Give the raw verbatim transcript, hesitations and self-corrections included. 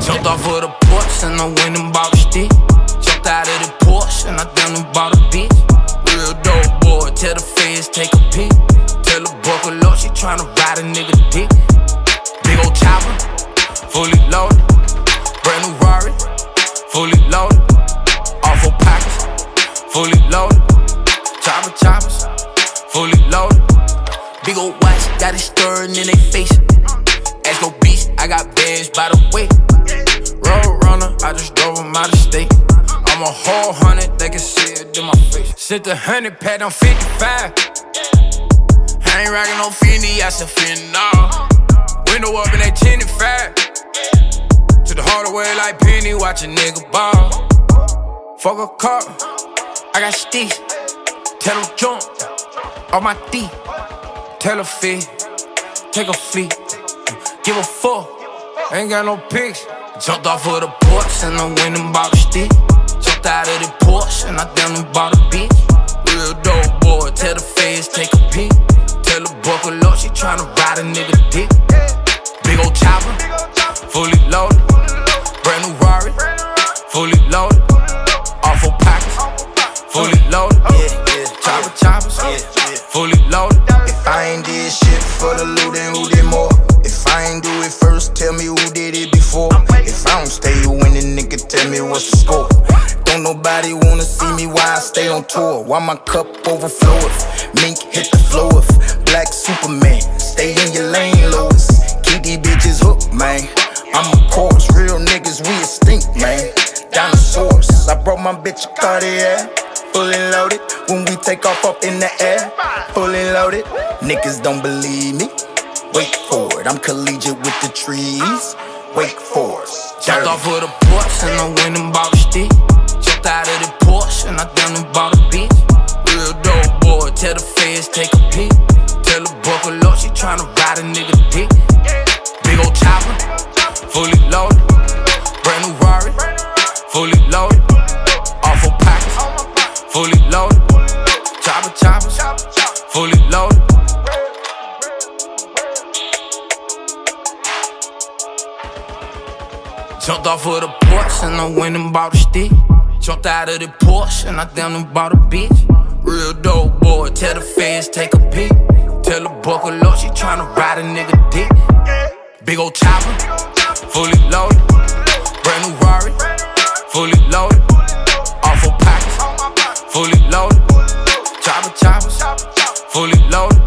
Jumped off of the porch and I went and bought a stick. Jumped out of the Porsche and I down and bought a bitch. Real dope boy, tell the feds take a peek. Tell the buckle up, she tryna ride a nigga dick. Big old chopper, fully loaded. Brand new Rari, fully loaded. All four pockets, fully loaded. Chopper choppers, fully loaded. Big old watch, got it stirring in they face. Ask no beast, I got bands by the way. Road runner, I just drove them out of state. I'm a whole hundred, they can see it in my face. Sit the hundred pad on fifty-five. I ain't rockin' no Fendi, I said Fendi, nah. Window up in that ten and five. To the harder way like Penny, watch a nigga ball. Fuck a car, I got sticks. Tell them jump, on my D. Tell a fee, take a fleet. Give a fuck, ain't got no pics. Jumped off of the porch and I went and bought a stick. Jumped out of the Porsche and I down and bought a bitch. Real dope boy, tell the feds take a peek. Tell the buckle up, she tryna ride a nigga dick. Big old chopper, fully loaded. Brand new Rari, fully loaded. All four pockets, fully loaded. Chopper choppers, fully loaded. If I ain't did shit for the loot, then who did more? If I ain't do it first, tell me who did it before. If I don't stay winning, nigga, tell me what's the score. Don't nobody wanna see me while I stay on tour. While my cup overflows, mink hit the floor. Black Superman, stay in your lane, Lois. Keep these bitches hooked, man. I'm a course, real niggas, we extinct, man. Dinosaurs, I brought my bitch a Cartier. Fully loaded, when we take off up in the air. Fully loaded, niggas don't believe me. Wait for it, I'm collegiate with the trees. Wake for it. Jumped off of the porch and I went and bought a stick. Jumped out of the Porsche and I down and bought a bitch. Real dope boy, tell the feds take a peek. Tell the buckle up, she tryna ride a nigga dick. Big old chopper, fully loaded. Brand new Rari, fully loaded. All four pockets, fully loaded. Chopper choppers, fully loaded. Jumped off of the porch and I went and bought a stick. Jumped out of the Porsche and I down and bought a bitch. Real dope boy, tell the feds take a peek. Tell the buckle up, she tryna ride a nigga dick. Big old chopper, fully loaded. Brand new Rari, fully loaded. All four pockets, fully loaded. Chopper choppers, fully loaded.